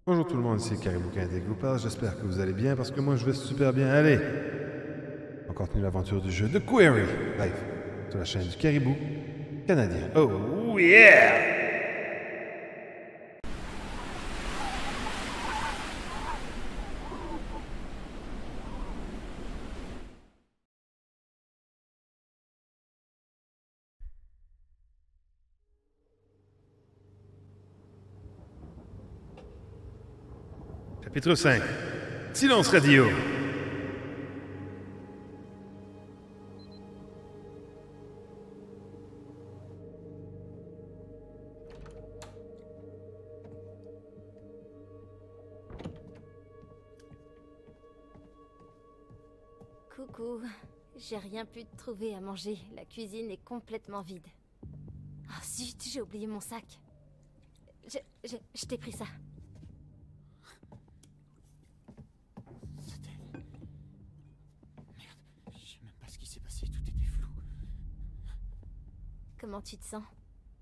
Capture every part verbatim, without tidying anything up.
Bonjour tout le monde, ici Caribou Canadien qui vous parle. J'espère que vous allez bien parce que moi je vais super bien. Allez, on continue l'aventure du jeu de Query live sur la chaîne du Caribou Canadien. Oh yeah! Chapitre cinq. Silence radio. Coucou, j'ai rien pu trouver à manger. La cuisine est complètement vide. Oh zut, j'ai oublié mon sac. Je, je, je t'ai pris ça. C'était... Merde, je sais même pas ce qui s'est passé, tout était flou. Comment tu te sens?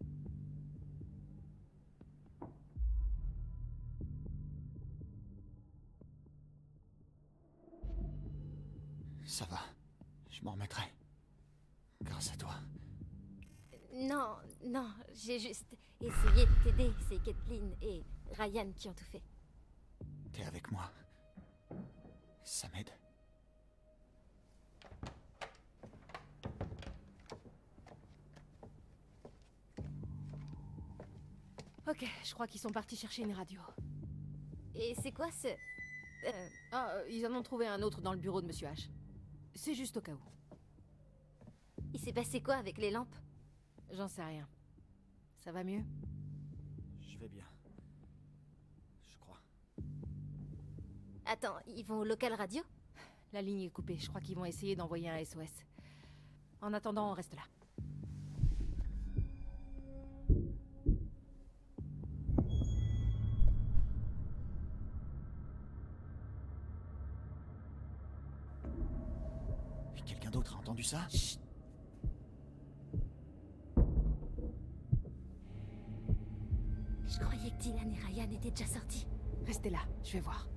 Ça va, je m'en remettrai. Grâce à toi. Non, non, j'ai juste essayé de t'aider. C'est Kathleen et Ryan qui ont tout fait. T'es avec moi. Ça m'aide. Ok, je crois qu'ils sont partis chercher une radio. Et c'est quoi ce... Euh, Ah, euh, ils en ont trouvé un autre dans le bureau de Monsieur H. C'est juste au cas où. il s'est passé quoi avec les lampes? J'en sais rien. Ça va mieux? Je vais bien. Je crois. Attends, ils vont au local radio? La ligne est coupée, je crois qu'ils vont essayer d'envoyer un S O S. En attendant, on reste là. Et quelqu'un d'autre a entendu ça? Chut! Je croyais que Dylan et Ryan étaient déjà sortis. Restez là, je vais voir.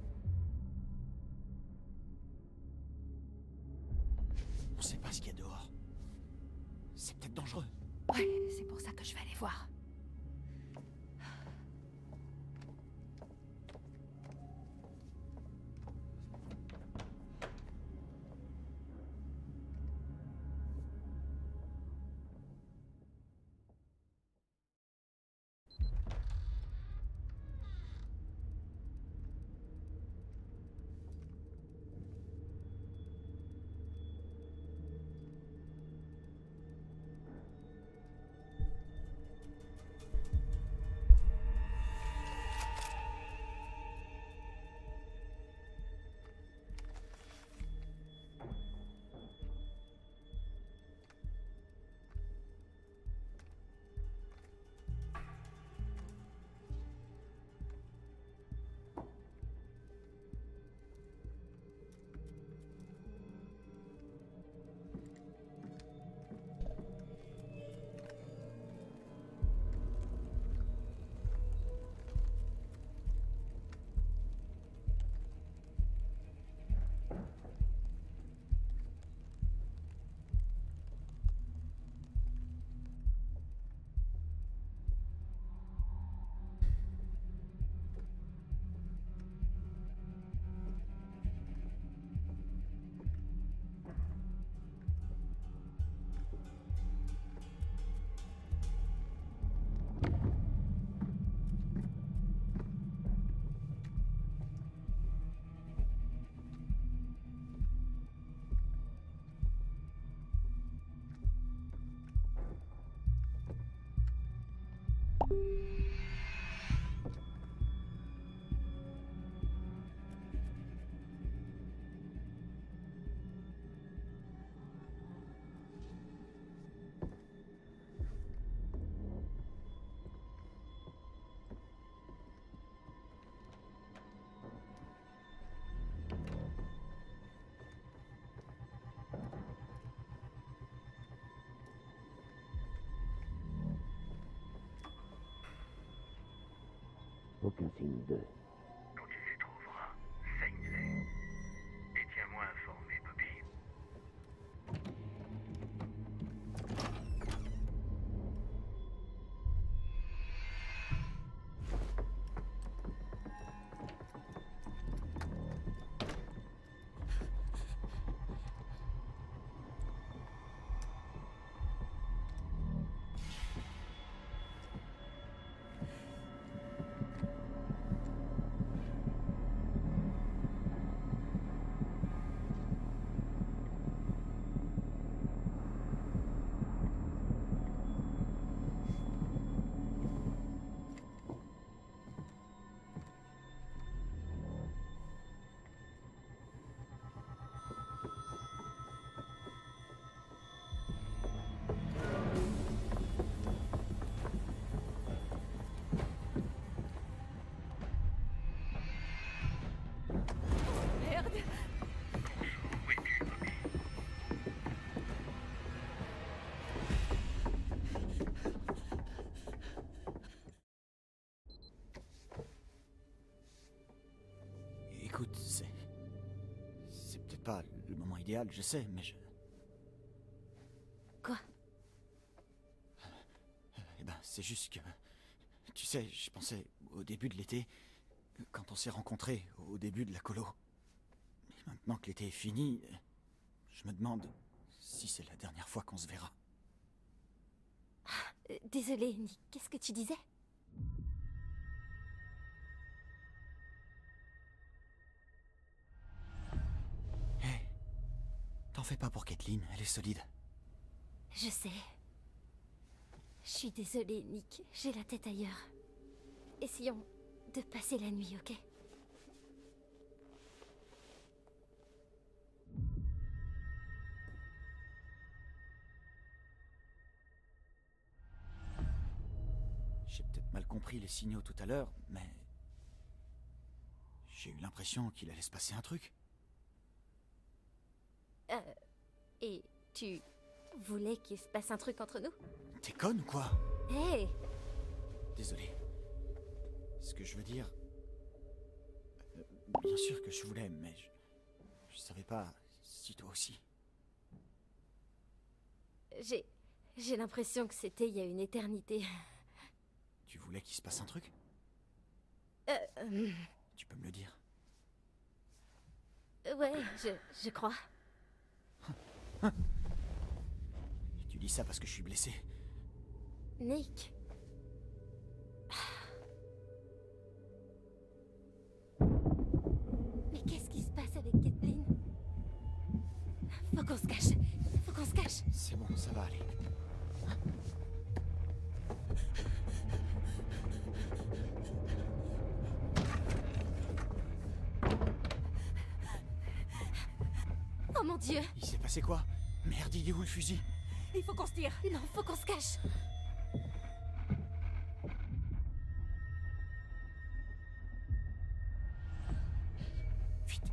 On sait pas ce qu'il y a dehors. C'est peut-être dangereux. Ouais, c'est pour ça que je vais aller voir. Aucun signe de Écoute, c'est... C'est peut-être pas le moment idéal, je sais, mais je... Quoi? Eh ben, c'est juste que... Tu sais, je pensais au début de l'été, quand on s'est rencontrés, au début de la colo. Et maintenant que l'été est fini, je me demande si c'est la dernière fois qu'on se verra. Euh, Désolée, Nick, qu'est-ce que tu disais? Hé, hey, t'en fais pas pour Caitlin, elle est solide. Je sais. Je suis désolée, Nick, j'ai la tête ailleurs. Essayons de passer la nuit, ok? J'ai peut-être mal compris les signaux tout à l'heure, mais... J'ai eu l'impression qu'il allait se passer un truc. Euh... Et tu voulais qu'il se passe un truc entre nous? T'es conne ou quoi? Hé hey. Désolé. Ce que je veux dire... Euh, bien sûr que je voulais, mais je... Je savais pas si toi aussi. J'ai... J'ai l'impression que c'était il y a une éternité. Tu voulais qu'il se passe un truc? Euh... euh, Tu peux me le dire? Ouais, je... je crois. Tu dis ça parce que je suis blessé. Nick... Mais qu'est-ce qui se passe avec Caitlin? Faut qu'on se cache. Faut qu'on se cache. C'est bon, ça va aller. Oh mon Dieu! Il s'est passé quoi? Merde, il est où le fusil? Il faut qu'on se tire. Non, faut qu'on se cache. Vite.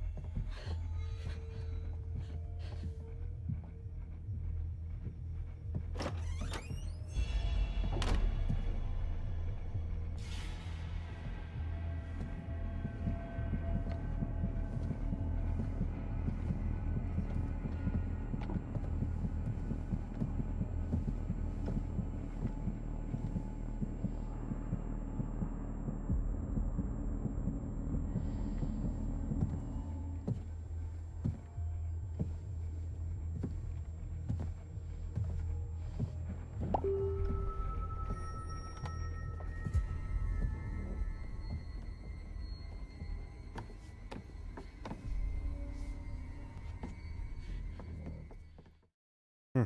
Hmm.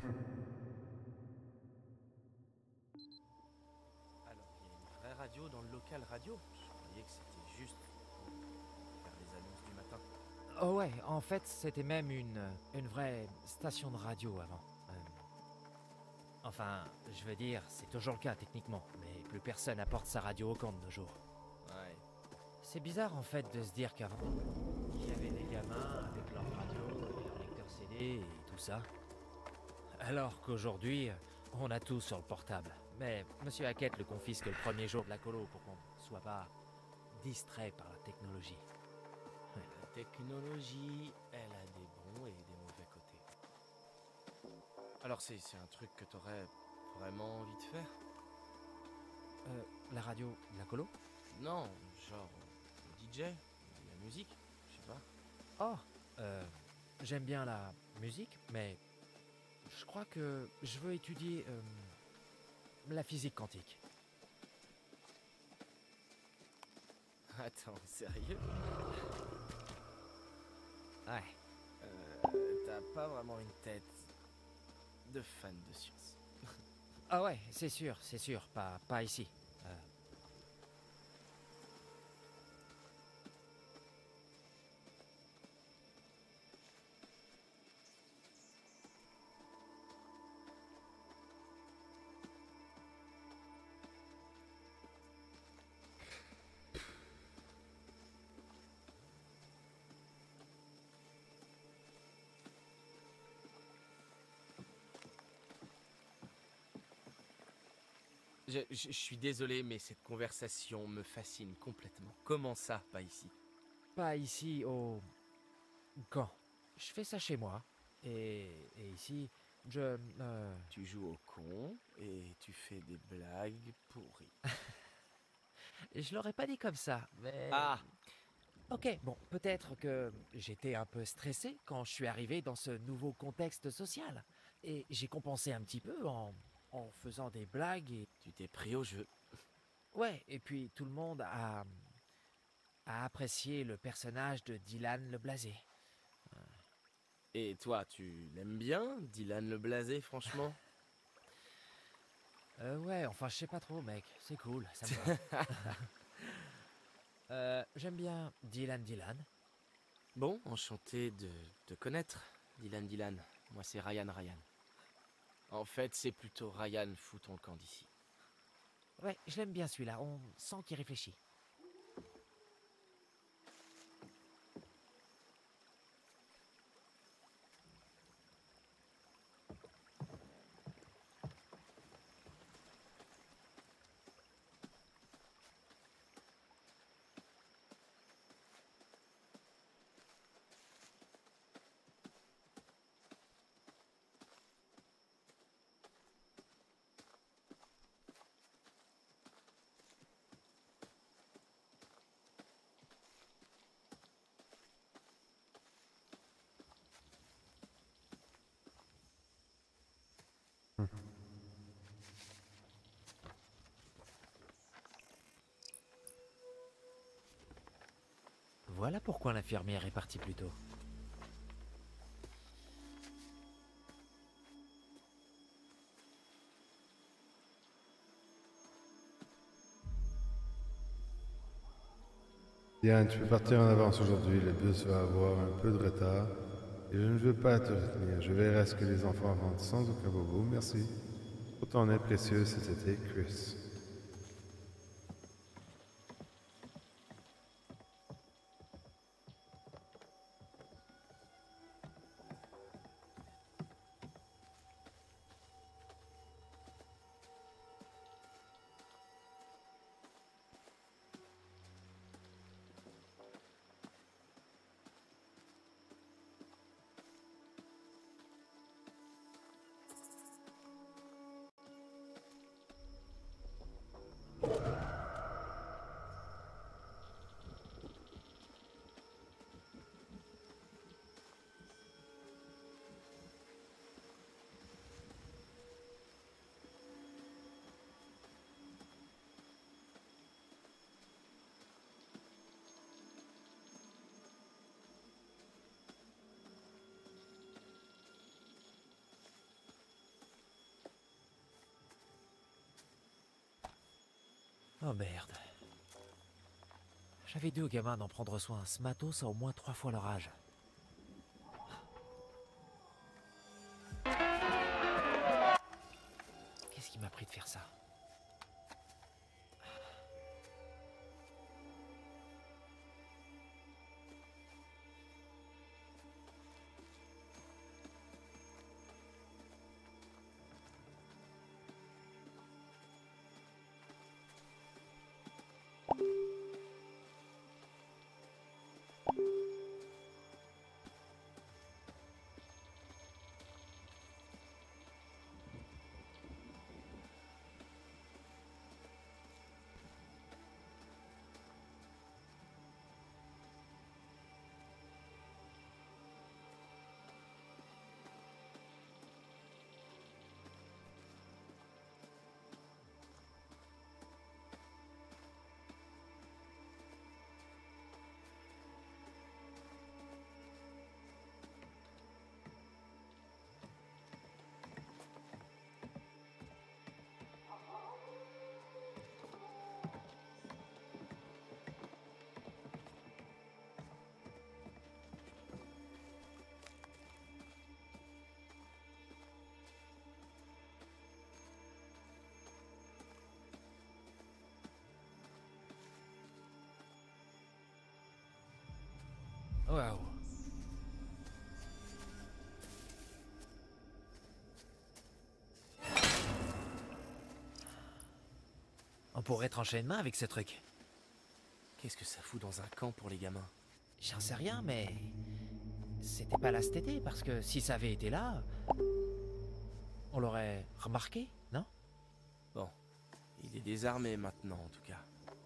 Alors, il y a une vraie radio dans le local radio. Je croyais que c'était juste pour faire les annonces du matin. Oh ouais, en fait, c'était même une, une vraie station de radio avant. Euh, Enfin, je veux dire, c'est toujours le cas techniquement, mais plus personne apporte sa radio au camp de nos jours. Ouais. C'est bizarre en fait de se dire qu'avant, il y avait des gamins avec leur radio et leur lecteur C D et tout ça. Alors qu'aujourd'hui, on a tout sur le portable. Mais Monsieur Hackett le confisque le premier jour de la colo pour qu'on ne soit pas distrait par la technologie. La technologie, elle a des bons et des mauvais côtés. Alors c'est c'est un truc que t'aurais vraiment envie de faire? Euh, la radio de la colo? Non, genre le D J, la musique, je sais pas. Oh, euh, j'aime bien la musique, mais je crois que je veux étudier euh, la physique quantique. Attends, sérieux? Ouais. Euh, t'as pas vraiment une tête de fan de science. Ah ouais, c'est sûr, c'est sûr, pas, pas ici. Euh, Je, je- je suis désolé, mais cette conversation me fascine complètement. Comment ça, pas ici? pas ici au camp. Je fais ça chez moi. Et, et ici, je... euh, Tu joues au con et tu fais des blagues pourries. Je l'aurais pas dit comme ça, mais... Ah, Ok, bon, peut-être que j'étais un peu stressé quand je suis arrivé dans ce nouveau contexte social. Et j'ai compensé un petit peu en, en faisant des blagues et... tu t'es pris au jeu. Ouais, et puis tout le monde a... a apprécié le personnage de Dylan le Blasé. Et toi, tu l'aimes bien, Dylan le Blasé, franchement? Euh, ouais, enfin, je sais pas trop, mec. C'est cool, ça me va. euh, J'aime bien Dylan Dylan. Bon, enchanté de te connaître, Dylan Dylan. Moi, c'est Ryan Ryan. En fait, c'est plutôt Ryan, fous ton camp d'ici. Ouais, je l'aime bien celui-là, on sent qu'il réfléchit. Voilà pourquoi l'infirmière est partie plus tôt. Diane, tu peux partir en avance aujourd'hui. Le bus va avoir un peu de retard. Et je ne veux pas te retenir. Je verrai à ce que les enfants rentrent sans aucun bobo. Merci. Pour ton aide précieuse cet été, Chris. Oh merde. J'avais dit aux gamins d'en prendre soin. Ce matos a au moins trois fois leur âge. Qu'est-ce qui m'a pris de faire ça? Waouh. On pourrait trancher une main avec ce truc. Qu'est-ce que ça fout dans un camp pour les gamins? J'en sais rien, mais... C'était pas là cet été, parce que si ça avait été là... On l'aurait remarqué, non? Bon, il est désarmé maintenant en tout cas.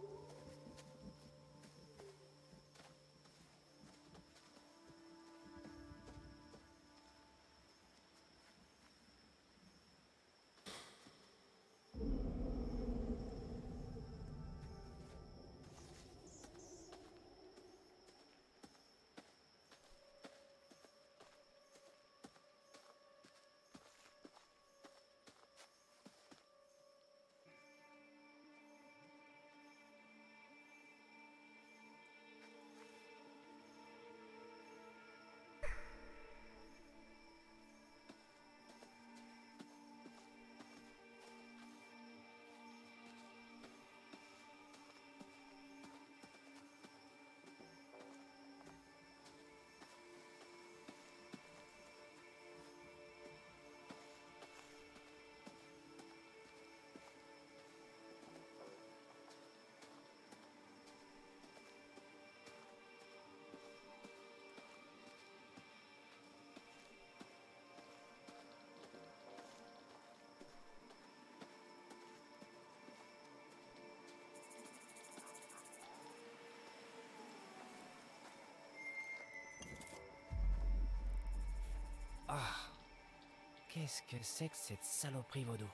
Ah, qu'est-ce que c'est que cette saloperie vaudou?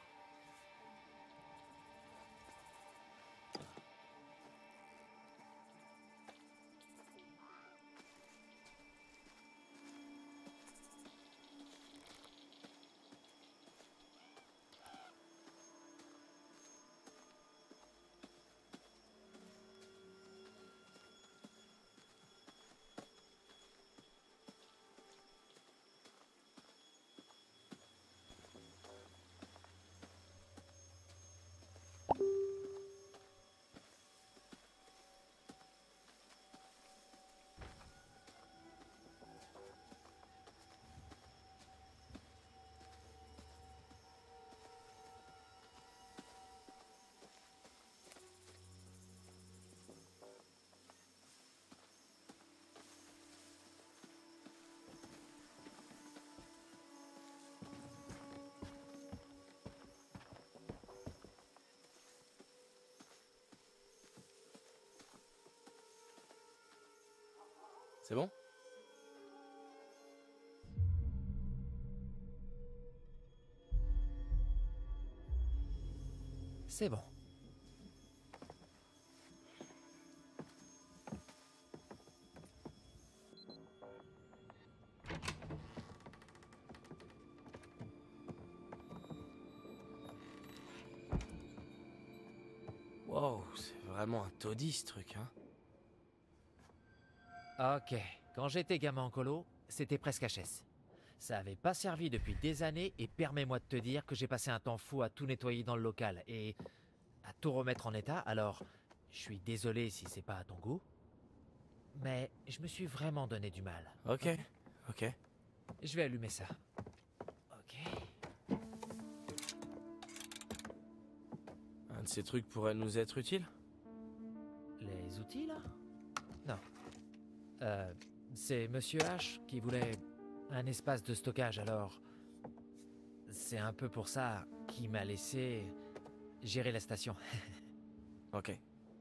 C'est bon? C'est bon. Wow, c'est vraiment un taudis ce truc, hein? Ok, quand j'étais gamin en colo, c'était presque H S. Ça avait pas servi depuis des années et permets-moi de te dire que j'ai passé un temps fou à tout nettoyer dans le local et à tout remettre en état, alors je suis désolé si c'est pas à ton goût, mais je me suis vraiment donné du mal. Ok, ok. Je vais allumer ça. Ok. Un de ces trucs pourrait nous être utile? Les outils là? Non. Euh, c'est Monsieur H qui voulait un espace de stockage, alors c'est un peu pour ça qu'il m'a laissé gérer la station. Ok.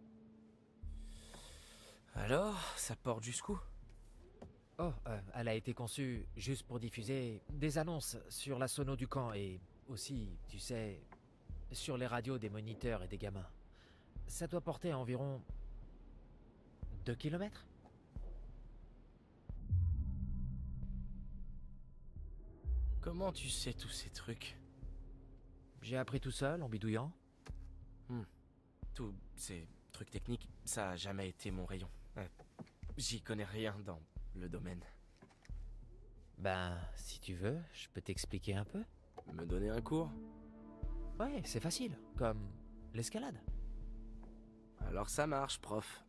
Alors, ça porte jusqu'où? Oh, euh, elle a été conçue juste pour diffuser des annonces sur la sono du camp et aussi, tu sais, sur les radios des moniteurs et des gamins. Ça doit porter à environ deux kilomètres. Comment tu sais tous ces trucs? J'ai appris tout seul, en bidouillant. Hmm. Tous ces trucs techniques, ça a jamais été mon rayon. Ouais. J'y connais rien dans le domaine. Ben, si tu veux, je peux t'expliquer un peu. Me donner un cours? Ouais, c'est facile, comme l'escalade. Alors ça marche, prof.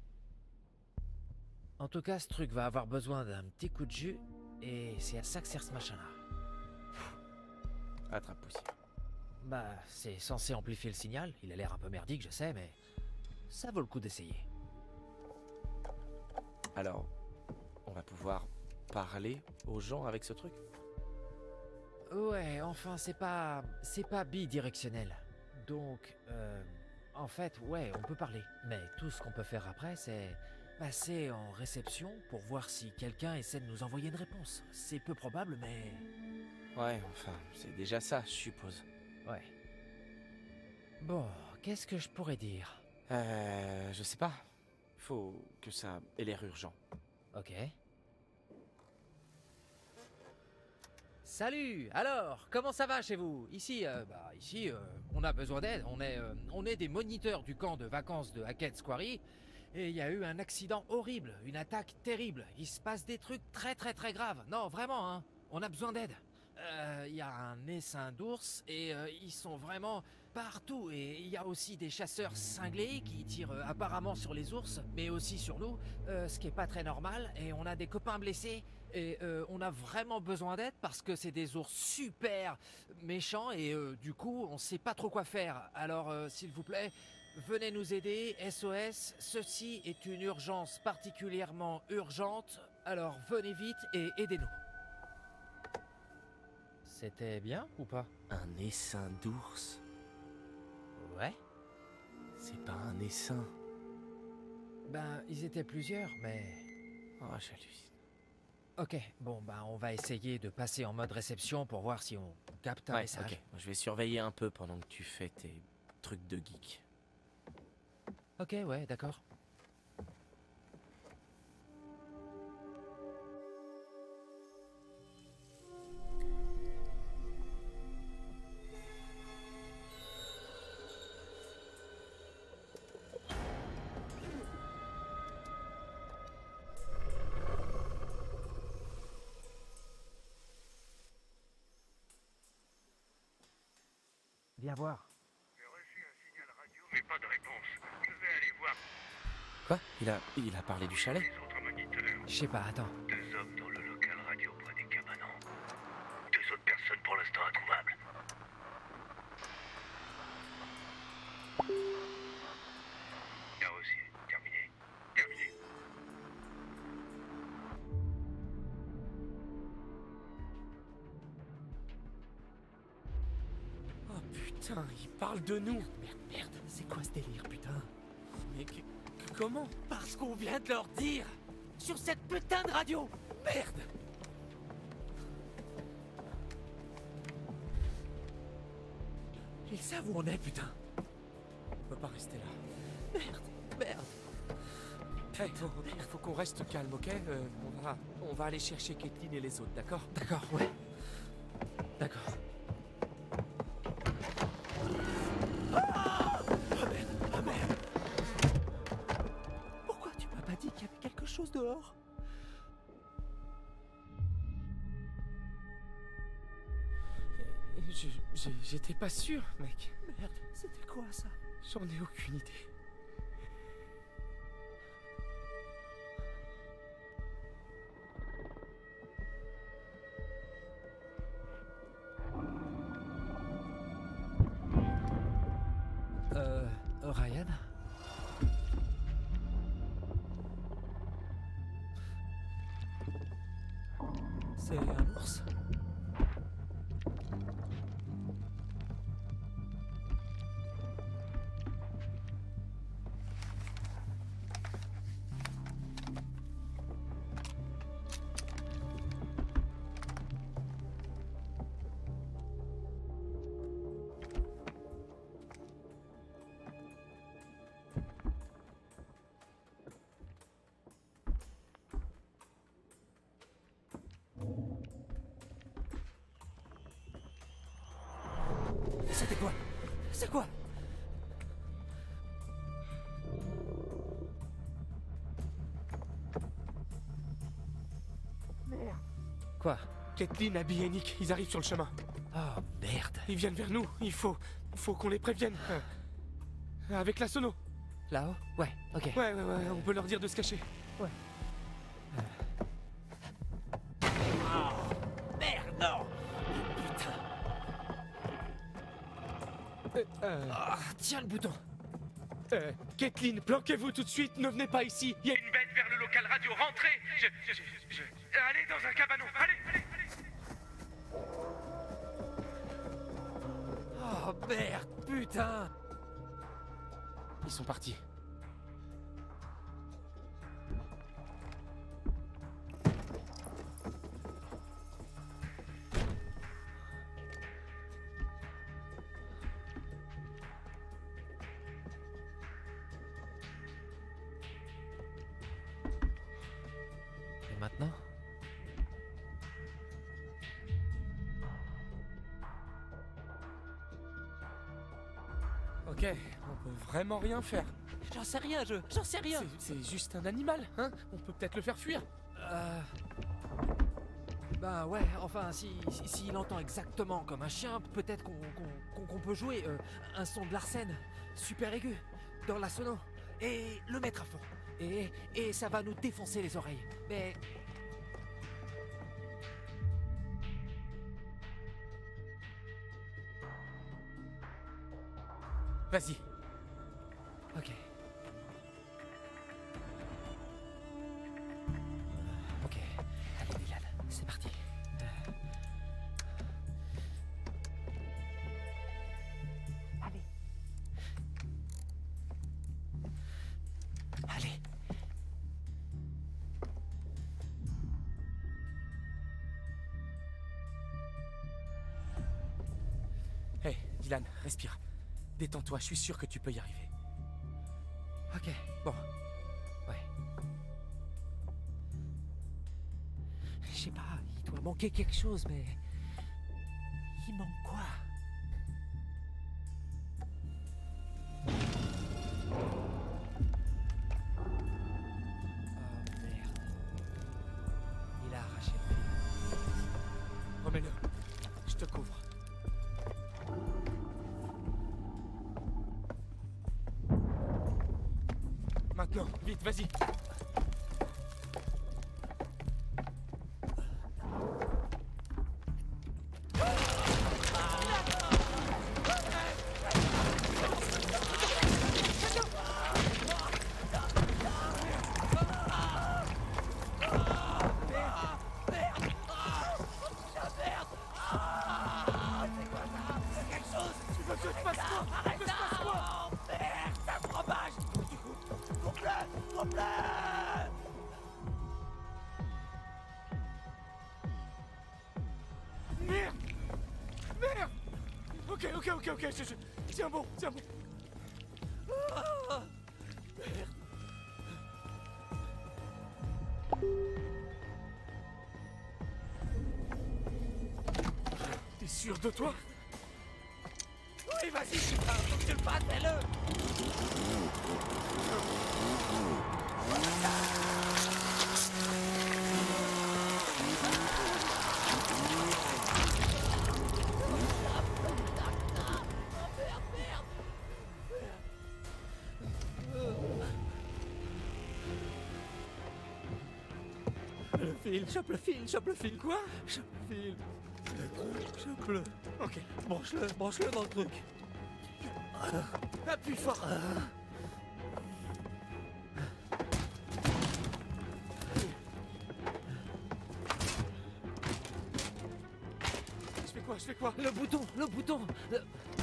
En tout cas, ce truc va avoir besoin d'un petit coup de jus, et c'est à ça que sert ce machin-là. Attrape poussière. Bah, c'est censé amplifier le signal, il a l'air un peu merdique, je sais, mais ça vaut le coup d'essayer. Alors, on va pouvoir parler aux gens avec ce truc? Ouais, enfin, c'est pas... c'est pas bidirectionnel. Donc, euh... en fait, ouais, on peut parler. Mais tout ce qu'on peut faire après, c'est... passer en réception pour voir si quelqu'un essaie de nous envoyer une réponse. C'est peu probable, mais... Ouais, enfin, c'est déjà ça, je suppose. Ouais. Bon, qu'est-ce que je pourrais dire? Euh... Je sais pas. Faut que ça ait l'air urgent. Ok. Salut! Alors, comment ça va chez vous? Ici, euh, bah, ici, euh, on a besoin d'aide. On est, euh, on est des moniteurs du camp de vacances de Hackett's Quarry. Et il y a eu un accident horrible, une attaque terrible. Il se passe des trucs très très très graves. Non, vraiment, hein. On a besoin d'aide. Euh, Il y a un essaim d'ours et euh, ils sont vraiment partout. Et il y a aussi des chasseurs cinglés qui tirent euh, apparemment sur les ours, mais aussi sur nous, euh, ce qui est pas très normal. Et on a des copains blessés. Et euh, on a vraiment besoin d'aide parce que c'est des ours super méchants et euh, du coup on sait pas trop quoi faire. Alors euh, s'il vous plaît, venez nous aider, S O S, ceci est une urgence particulièrement urgente, alors venez vite et aidez-nous. C'était bien ou pas? Un essaim d'ours? Ouais. C'est pas un essaim. Ben, ils étaient plusieurs, mais... Oh, j'hallucine. Ok, bon, ben on va essayer de passer en mode réception pour voir si on capte un Ouais, message. ok. Je vais surveiller un peu pendant que tu fais tes trucs de geek. Ok, ouais, d'accord. Viens voir. J'ai reçu un signal radio, mais pas de réponse. Je vais aller voir Quoi? Il a, il a parlé du chalet? les autres moniteurs. Je sais pas, attends. Deux hommes dans le local radio près des cabanons. Deux autres personnes pour l'instant introuvables. Carrossier, terminé. Terminé. Oh putain, il parle de nous! Merde, merde, c'est quoi ce délire, putain? Mais que- que- comment? Parce qu'on vient de leur dire sur cette putain de radio. Merde. Ils savent où on est, putain. On peut pas rester là. Merde, merde. Hey, faut, faut qu'on reste calme, ok? Euh, on, va, on va aller chercher Caitlin et les autres, d'accord? D'accord, ouais. D'accord. Ah! Oh merde, oh merde. Pourquoi tu m'as pas dit qu'il y avait quelque chose dehors? Je- je- J'étais pas sûr, mec. Merde, c'était quoi ça? J'en ai aucune idée. Euh... Ryan? C'est un ours? C'était quoi? C'est quoi? Quoi? Caitlin, Abby et Nick, ils arrivent sur le chemin. Oh merde. Ils viennent vers nous. Il faut, faut qu'on les prévienne. Euh, avec la sono. Là-haut? Ouais, ok. Ouais, ouais, ouais, on peut leur dire de se cacher. Ouais. Merde, non! Putain. Euh, euh, Ah, tiens le bouton. euh, Caitlin, planquez-vous tout de suite. Ne venez pas ici. Il y a une Une bête vers le local radio, rentrez. Je, je, je, je... Allez dans un cabanon, allez, allez, allez. Oh merde, putain! Ils sont partis. Et maintenant? Ok, on peut vraiment rien faire. J'en sais rien, je... J'en sais rien! C'est c'est juste un animal, hein? On peut peut-être le faire fuir. Euh... Bah ouais, enfin, si, si, s'il entend exactement comme un chien, peut-être qu'on qu'on, qu'on peut jouer euh, un son de Larsen, super aigu, dans la sono, et le mettre à fond. Et, et ça va nous défoncer les oreilles. Mais... Vas-y. Ok. Ok. Allez, Dylan, c'est parti. Euh. Allez. Allez. Hey, Dylan, respire. Détends-toi, je suis sûr que tu peux y arriver. Ok, bon. Ouais. Je sais pas, il doit manquer quelque chose, mais... Il manque quoi? Oh merde. Il a arraché le fil. Remets-le. Je te couvre. Maintenant, vite, vas-y. Merde! Merde! Ok, ok, ok, ok, je, je... Tiens bon, tiens bon. Ah, merde. T'es sûr de toi? Oui, vas-y, putain, faut que tu le fasses, fais-le! Le fil, chope le fil, chope le fil. Quoi? Chope le fil. Chope-le. Ok, Branche-le, branche-le dans le truc. appuie fort. Je fais quoi? Je fais quoi? Le bouton, le bouton. le-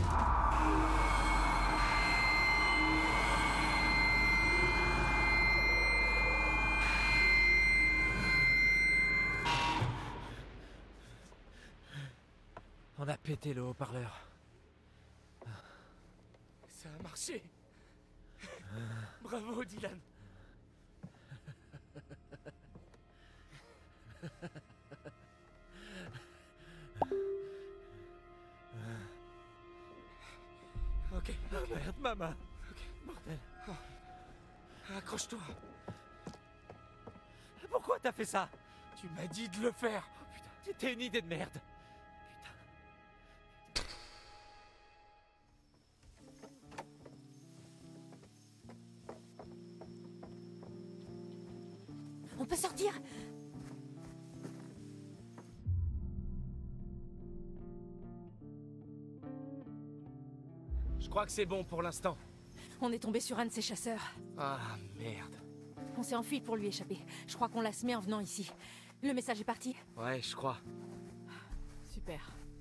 On a pété le haut-parleur. Ça a marché. Bravo, Dylan. Ok. Ah merde, maman. Ok. Bordel. Accroche-toi. Pourquoi t'as fait ça? Tu m'as dit de le faire. Oh putain, c'était une idée de merde. Putain. On peut sortir. Je crois que c'est bon pour l'instant. On est tombé sur un de ces chasseurs. Ah, merde. On s'est enfui pour lui échapper. Je crois qu'on l'a semé en venant ici. Le message est parti? Ouais, je crois. Super.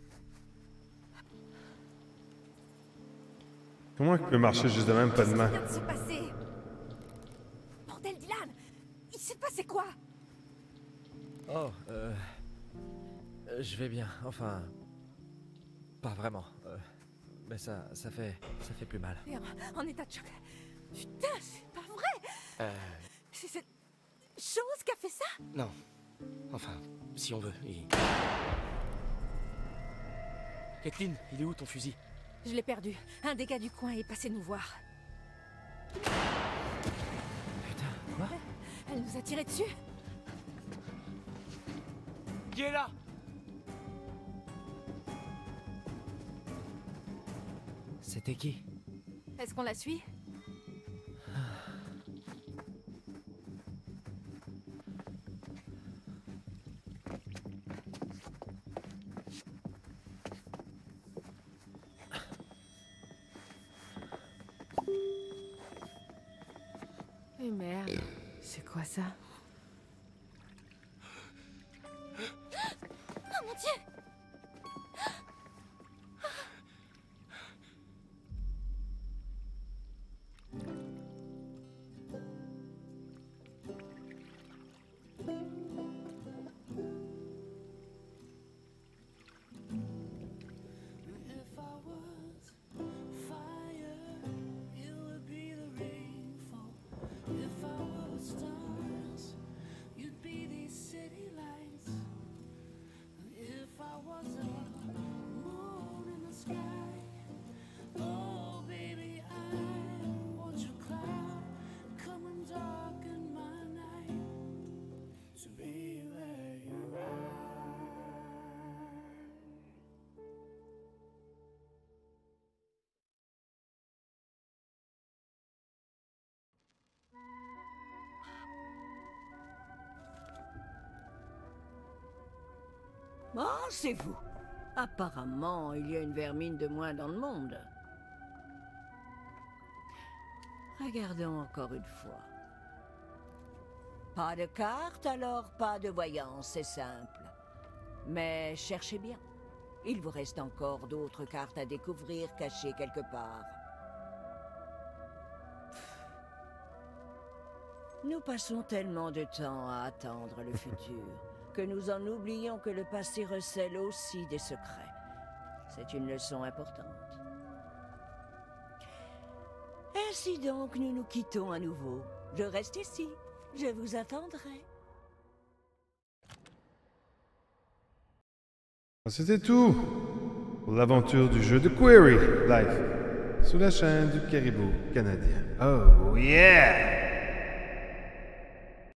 Comment il peut marcher juste de même, pas de main? Qu'est-ce qui vient de se passer? Bordel, Dylan! Il s'est passé quoi? Oh, euh... euh, Je vais bien, enfin... Pas vraiment. euh, Mais ça, ça fait... ça fait plus mal. Et en, en état de choc. Putain, c'est pas vrai! Euh... C'est cette chose qui a fait ça? Non. Enfin, si on veut. Et... Kathleen, il est où ton fusil? Je l'ai perdu. Un des gars du coin est passé nous voir. Putain, quoi? Elle nous a tiré dessus. Qui est là? C'était qui? Est-ce qu'on la suit? Eh merde, c'est quoi ça? Oh mon Dieu! Ah, c'est vous. Apparemment, il y a une vermine de moins dans le monde. Regardons encore une fois. Pas de carte, alors pas de voyance, c'est simple. Mais cherchez bien. Il vous reste encore d'autres cartes à découvrir cachées quelque part. Nous passons tellement de temps à attendre le futur que nous en oublions que le passé recèle aussi des secrets. C'est une leçon importante. Ainsi donc, nous nous quittons à nouveau. Je reste ici. Je vous attendrai. C'était tout pour l'aventure du jeu de Query live sur la chaîne du Caribou canadien. Oh yeah!